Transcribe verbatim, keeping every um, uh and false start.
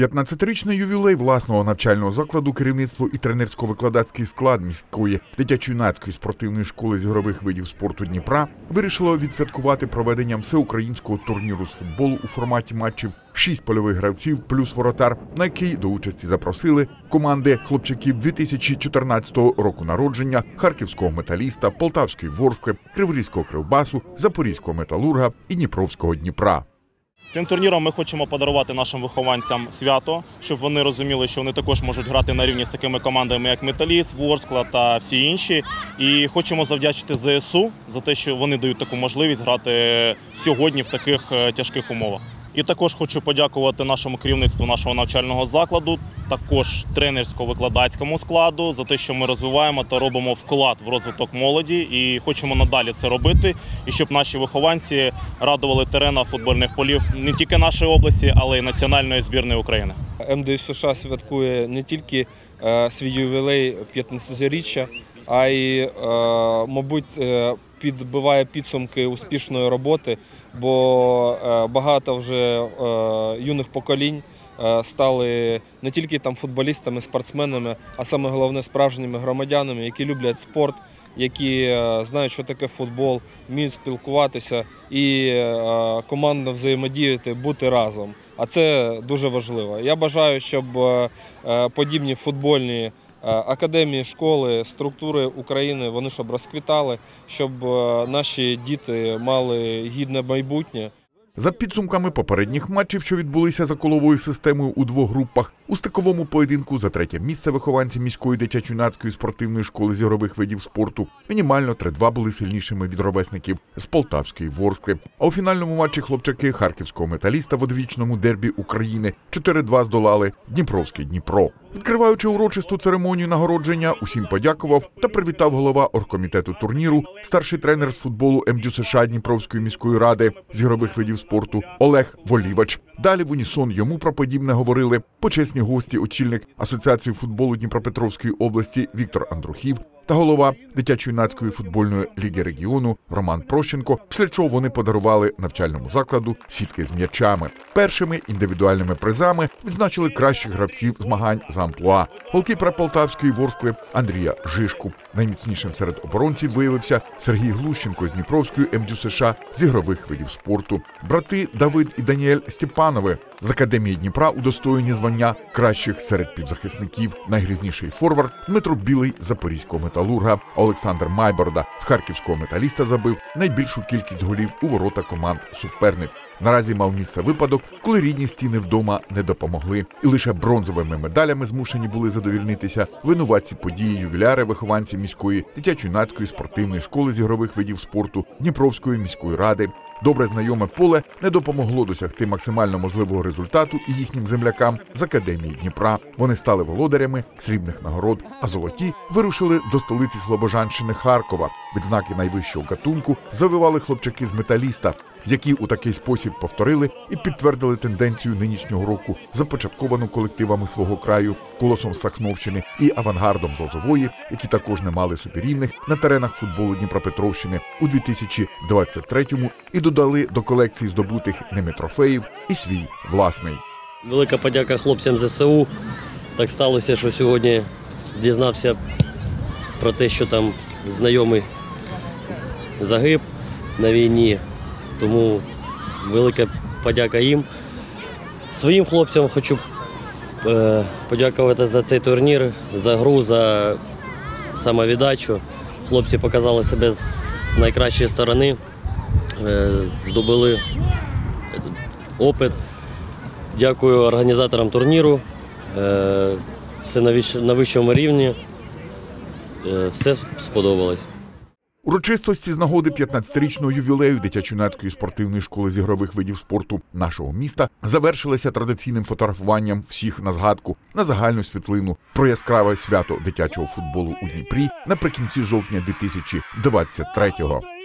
п'ятнадцятирічний ювілей власного навчального закладу керівництво і тренерсько-викладацький склад міської дитячо-юнацької спортивної школи з ігрових видів спорту Дніпра вирішило відсвяткувати проведенням всеукраїнського турніру з футболу у форматі матчів шість польових гравців плюс воротар, на який до участі запросили команди хлопчаків дві тисячі чотирнадцятого року народження, харківського металіста, полтавської Ворскли, криворізького Кривбасу, запорізького металурга і дніпровського Дніпра. Цим турніром ми хочемо подарувати нашим вихованцям свято, щоб вони розуміли, що вони також можуть грати на рівні з такими командами, як Металіст, Ворскла та всі інші. І хочемо завдячити зе ес у за те, що вони дають таку можливість грати сьогодні в таких тяжких умовах. І також хочу подякувати нашому керівництву нашого навчального закладу, також тренерсько-викладацькому складу за те, що ми розвиваємо та робимо вклад в розвиток молоді. І хочемо надалі це робити, і щоб наші вихованці радували терена футбольних полів не тільки нашої області, але й національної збірної України. ем де ес США святкує не тільки свій ювілей п'ятнадцятиріччя, а й, мабуть, підбиває підсумки успішної роботи, бо багато вже юних поколінь стали не тільки там футболістами, спортсменами, а саме головне справжніми громадянами, які люблять спорт, які знають, що таке футбол, вміють спілкуватися і командно взаємодіяти, бути разом. А це дуже важливо. Я бажаю, щоб подібні футбольні академії, школи, структури України, вони щоб розквітали, щоб наші діти мали гідне майбутнє. За підсумками попередніх матчів, що відбулися за коловою системою у двох групах, у стиковому поєдинку за третє місце вихованці міської дитячо-юнацької спортивної школи з ігрових видів спорту мінімально три-два були сильнішими від ровесників з полтавської Ворскли. А у фінальному матчі хлопчаки харківського металіста в одвічному дербі України чотири-два здолали дніпровський Дніпро. Відкриваючи урочисту церемонію нагородження, усім подякував та привітав голова оргкомітету турніру, старший тренер з футболу ем де ю США Дніпровської міської ради з ігрових видів спорту Олег Волівач. Далі в унісон йому про подібне говорили почесні гості, очільник Асоціації футболу Дніпропетровської області Віктор Андрухів та голова дитячо-юнацької футбольної ліги регіону Роман Прощенко, після чого вони подарували навчальному закладу сітки з м'ячами. Першими індивідуальними призами відзначили кращих гравців змагань з амплуа. Голкіпера полтавської Ворскли Андрія Жишку. Найміцнішим серед оборонців виявився Сергій Глущенко з Дніпровської ем де ю США з ігрових видів спорту. Брати Давид і Даніель Степанови з Академії Дніпра удостоєні звання кращих серед півзахисників. Найгрізніший форвард Дмитро Білий з запорізького металурга, а Олександр Майборда з харківського металіста забив найбільшу кількість голів у ворота команд суперниць. Наразі мав місце випадок, коли рідні стіни вдома не допомогли. І лише бронзовими медалями змушені були задовільнитися винуватці події ювіляри вихованці міської дитячо-юнацької спортивної школи з ігрових видів спорту Дніпровської міської ради. Добре знайоме поле не допомогло досягти максимально можливого результату і їхнім землякам з Академії Дніпра. Вони стали володарями срібних нагород, а золоті вирушили до столиці Слобожанщини Харкова. Відзнаки найвищого гатунку завоювали хлопчаки з металіста, які у такий спосіб повторили і підтвердили тенденцію нинішнього року, започатковану колективами свого краю, Колосом з Сахновщини і Авангардом з Лозової, які також не мали собі рівних на теренах футболу Дніпропетровщини у дві тисячі двадцять третьому і додали до колекції здобутих ними трофеїв і свій власний. Велика подяка хлопцям зе ес у. Так сталося, що сьогодні дізнався про те, що там знайомий загиб на війні. Тому велика подяка їм. Своїм хлопцям хочу е, подякувати за цей турнір, за гру, за самовіддачу. Хлопці показали себе з найкращої сторони, е, здобули опит. Дякую організаторам турніру. Е, все на, на вищому рівні. Е, все сподобалось. Урочистості з нагоди п'ятнадцятирічного ювілею дитячо-юнацької спортивної школи з ігрових видів спорту нашого міста завершилися традиційним фотографуванням всіх на згадку, на загальну світлину про яскраве свято дитячого футболу у Дніпрі наприкінці жовтня дві тисячі двадцять третього.